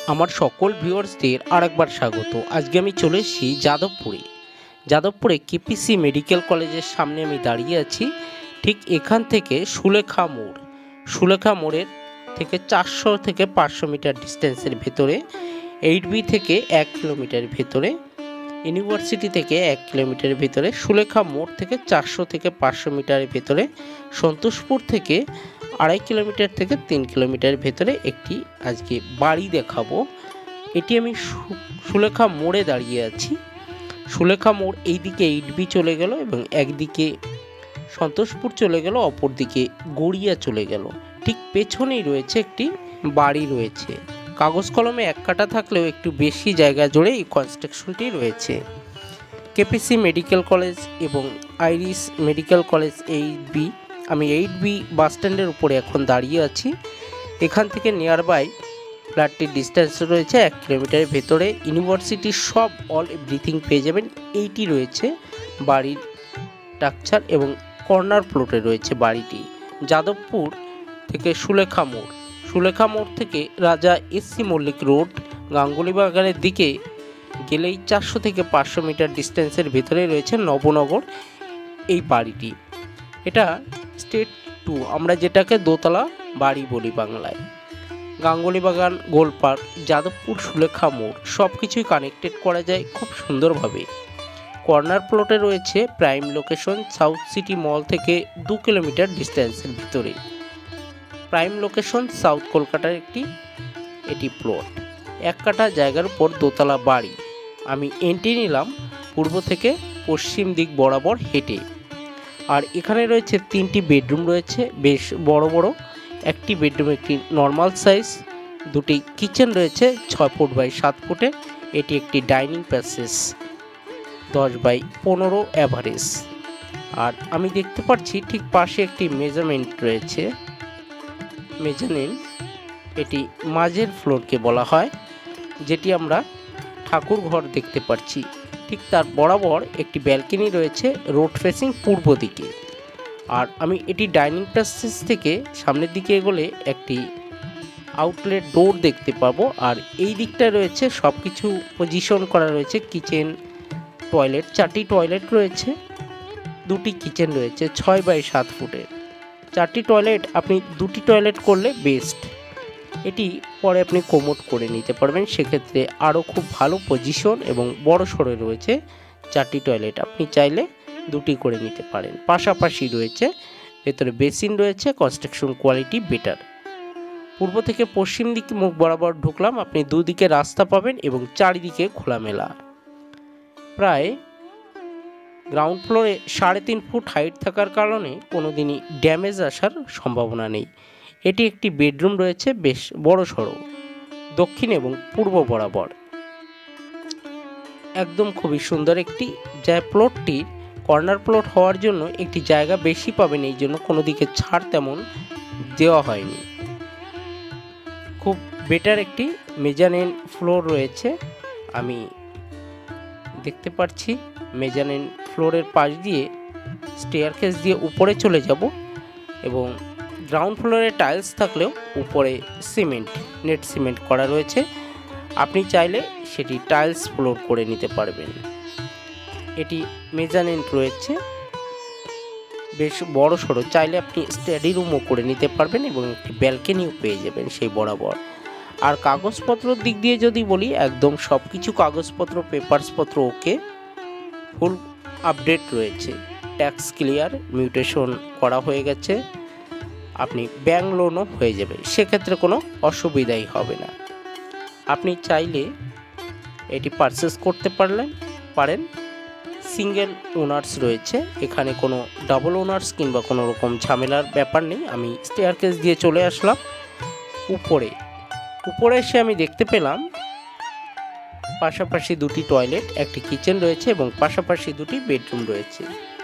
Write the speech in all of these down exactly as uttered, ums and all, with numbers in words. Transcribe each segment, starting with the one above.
আমার সকল ভিউয়ার্সদের আরেকবার স্বাগত। আজকে আমি চলে এসেছি যাদবপুরে। যাদবপুরে কেপিসি মেডিকেল কলেজের সামনে আমি দাঁড়িয়ে আছি। ঠিক এখান থেকে সুলেখা মোড় সুলেখা মোড়ের থেকে চারশো থেকে পাঁচশো মিটার ডিস্টেন্সের ভেতরে, এইট বি থেকে এক কিলোমিটার ভেতরে, ইউনিভার্সিটি থেকে এক কিলোমিটার ভেতরে, সুলেখা মোড় থেকে চারশো থেকে পাঁচশো মিটারের ভেতরে, সন্তোষপুর থেকে আড়াই কিলোমিটার থেকে তিন কিলোমিটার ভেতরে একটি আজকে বাড়ি দেখাবো। এটি আমি সুলেখা মোড়ে দাঁড়িয়ে আছি। সুলেখা মোড় এইদিকে এইট বি চলে গেল এবং একদিকে সন্তোষপুর চলে গেল, অপরদিকে গড়িয়া চলে গেল। ঠিক পেছনেই রয়েছে একটি বাড়ি রয়েছে। কাগজ কলমে এক কাটা থাকলেও একটু বেশি জায়গা জুড়ে এই কনস্ট্রাকশনটি রয়েছে। কেপিসি মেডিকেল কলেজ এবং Iris medical college eight B. আমি এইট বি বাস স্ট্যান্ডের উপরে এখন দাঁড়িয়ে আছি। এখান থেকে নিয়ার বাই ফ্ল্যাটটির ডিস্টেন্স রয়েছে এক কিলোমিটারের ভেতরে। ইউনিভার্সিটির সব অল এভরিথিং পেয়ে যাবেন। এইটি রয়েছে বাড়ির স্ট্রাকচার এবং কর্নার প্লটে রয়েছে বাড়িটি। যাদবপুর থেকে সুলেখা মোড়, সুলেখা মোড় থেকে রাজা এসসি মল্লিক রোড গাঙ্গুলি বাগানের দিকে গেলেই চারশো থেকে পাঁচশো মিটার ডিস্টেন্সের ভেতরে রয়েছে নবনগর এই বাড়িটি। এটা স্টেট টু, আমরা যেটাকে দোতলা বাড়ি বলি বাংলায়। গাঙ্গুলি বাগান, গোল পার্ক, যাদবপুর, সুলেখা মোড় সব কিছুই কানেক্টেড করা যায় খুব সুন্দরভাবে। কর্নার প্লটে রয়েছে prime location, South City Mall থেকে দু কিলোমিটার ডিস্টেন্সের ভিতরে। প্রাইম লোকেশন সাউথ কলকাতার একটি এটি প্লট। এক কাঠা জায়গার উপর দোতলা বাড়ি। আমি এন্ট্রি নিলাম পূর্ব থেকে পশ্চিম দিক বরাবর হেঁটে। আর এখানে রয়েছে তিনটি বেডরুম রয়েছে, বেশ বড় বড়। একটি বেডরুম একটি নর্মাল সাইজ, দুটি কিচেন রয়েছে ছয় ফুট বাই সাত ফুটে। এটি একটি ডাইনিং প্যাসেজ দশ বাই পনেরো অ্যাভারেজ। আর আমি দেখতে পাচ্ছি ঠিক পাশে একটি মেজারমেন্ট রয়েছে। মেজানিন এটি মাঝের ফ্লোরকে বলা হয়, যেটি আমরা ঠাকুর ঘর দেখতে পাচ্ছি। ঠিক তার বরাবর একটি ব্যালকনি রয়েছে রোড ফেসিং পূর্ব দিকে। আর আমি এটি ডাইনিং প্যাসেজ থেকে সামনের দিকে এগোলে একটি আউটলেট ডোর দেখতে পাবো। আর এই দিকটা রয়েছে সব কিছু পজিশন করা রয়েছে। কিচেন, টয়লেট, চারটি টয়লেট রয়েছে, দুটি কিচেন রয়েছে ছয় বাই সাত ফুটের। চারটি টয়লেট আপনি দুটি টয়লেট করলে বেস্ট। এটি পরে আপনি কোমোড করে নিতে পারবেন, সেক্ষেত্রে আরও খুব ভালো পজিশন এবং বড় সড়ো রয়েছে। চারটি টয়লেট আপনি চাইলে দুটি করে নিতে পারেন। পাশাপাশি রয়েছে, ভেতরে বেসিন রয়েছে, কনস্ট্রাকশন কোয়ালিটি বেটার। পূর্ব থেকে পশ্চিম দিকে মুখ বরাবর ঢুকলাম, আপনি দুদিকে রাস্তা পাবেন এবং চারিদিকে খোলামেলা। প্রায় গ্রাউন্ড ফ্লোরে সাড়ে তিন ফুট হাইট থাকার কারণে কোনো দিনই ড্যামেজ আসার সম্ভাবনা নেই। এটি একটি বেডরুম রয়েছে বেশ বড় সড়ো, দক্ষিণ এবং পূর্ব বরাবর। একদম খুবই সুন্দর একটি যা প্লটটির কর্নার প্লট হওয়ার জন্য একটি জায়গা বেশি পাবেন, এই জন্য কোনো দিকে ছাড় তেমন দেওয়া হয়নি। খুব বেটার একটি মেজানিন ফ্লোর রয়েছে। আমি দেখতে পাচ্ছি মেজানিন ফ্লোরের পাশ দিয়ে স্টেয়ারকেস দিয়ে উপরে চলে যাব এবং গ্রাউন্ড ফ্লোরে টাইলস থাকলেও উপরে সিমেন্ট, নেট সিমেন্ট করা রয়েছে। আপনি চাইলে সেটি টাইলস ফ্লোর করে নিতে পারবেন। এটি মেজানিন রয়েছে বেশ বড় সড়ো, চাইলে আপনি স্টাডি রুমও করে নিতে পারবেন এবং একটি ব্যালকনিও পেয়ে যাবেন সেই বরাবর। আর কাগজপত্রর দিক দিয়ে যদি বলি, একদম সব কিছু কাগজপত্র, পেপারসপত্র ওকে, ফুল আপডেট রয়েছে। ট্যাক্স ক্লিয়ার, মিউটেশন করা হয়ে গেছে, আপনি ব্যাংক লোনও হয়ে যাবে, সেক্ষেত্রে কোনো অসুবিধাই হবে না। আপনি চাইলে এটি পারচেস করতে পারলেন পারেন। সিঙ্গেল ওনার্স রয়েছে, এখানে কোনো ডাবল ওনার্স কিংবা কোনো রকম ঝামেলার ব্যাপার নেই। আমি স্টেয়ারকেস দিয়ে চলে আসলাম উপরে। উপরে এসে আমি দেখতে পেলাম পাশাপাশি দুটি টয়লেট, একটি কিচেন রয়েছে এবং পাশাপাশি দুটি বেডরুম রয়েছে।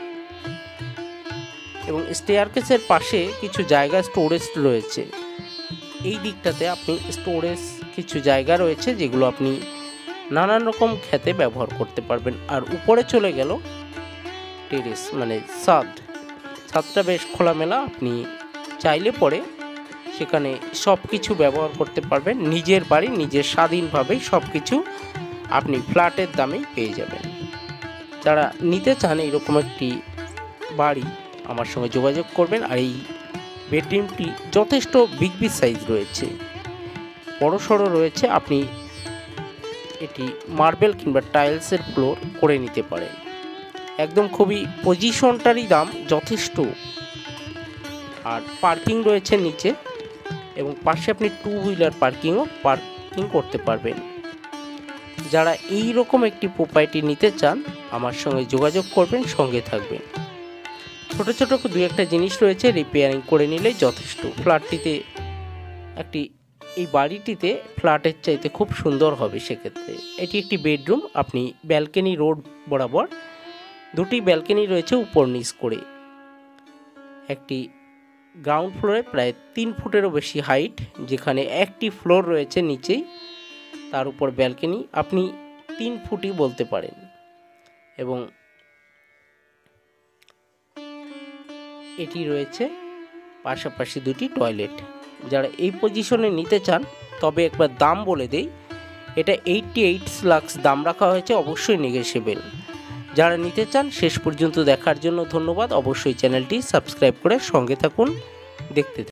এবং স্টেয়ারকেসের পাশে কিছু জায়গা স্টোরেজ রয়েছে। এই দিকটাতে আপনি স্টোরেজ কিছু জায়গা রয়েছে যেগুলো আপনি নানান রকম খেতে ব্যবহার করতে পারবেন। আর উপরে চলে গেল টেরেস, মানে ছাদ। ছাদটা বেশ খোলামেলা, আপনি চাইলে পরে সেখানে সব কিছু ব্যবহার করতে পারবেন। নিজের বাড়ি নিজের স্বাধীনভাবে সব কিছু আপনি ফ্ল্যাটের দামেই পেয়ে যাবেন। যারা নিতে চান এরকম একটি বাড়ি আমার সঙ্গে যোগাযোগ করবেন। আর এই বেডরুমটি যথেষ্ট বিগ বিগ সাইজ রয়েছে, বড় সড়ো রয়েছে। আপনি এটি মার্বেল কিংবা টাইলসের ফ্লোর করে নিতে পারেন। একদম খুবই পজিশনটারই দাম যথেষ্ট। আর পার্কিং রয়েছে নিচে, এবং পাশে আপনি টু হুইলার পার্কিংও পার্কিং করতে পারবেন। যারা এই রকম একটি প্রপার্টি নিতে চান আমার সঙ্গে যোগাযোগ করবেন, সঙ্গে থাকবেন। ছোট ছোট দু একটা জিনিস রয়েছে, রিপেয়ারিং করে নিলেই যথেষ্ট। ফ্ল্যাটটিতে একটি এই বাড়িটিতে ফ্ল্যাটের চাইতে খুব সুন্দর হবে সেক্ষেত্রে। এটি একটি বেডরুম। আপনি ব্যালকনি রোড বরাবর দুটি ব্যালকনি রয়েছে উপর নিচ করে। একটি গ্রাউন্ড ফ্লোরে প্রায় তিন ফুটেরও বেশি হাইট, যেখানে একটি ফ্লোর রয়েছে নিচেই, তার উপর ব্যালকনি আপনি তিন ফুটই বলতে পারেন। এবং এটি রয়েছে পাশাপাশি দুটি টয়লেট। যারা এই পজিশনে নিতে চান, তবে একবার দাম বলে দেই, এটা এইটটি এইট লাখ দাম রাখা হয়েছে, অবশ্যই নেগোশিয়েবল। যারা নিতে চান শেষ পর্যন্ত দেখার জন্য ধন্যবাদ। অবশ্যই চ্যানেলটি সাবস্ক্রাইব করে সঙ্গে থাকুন, দেখতে থাকুন।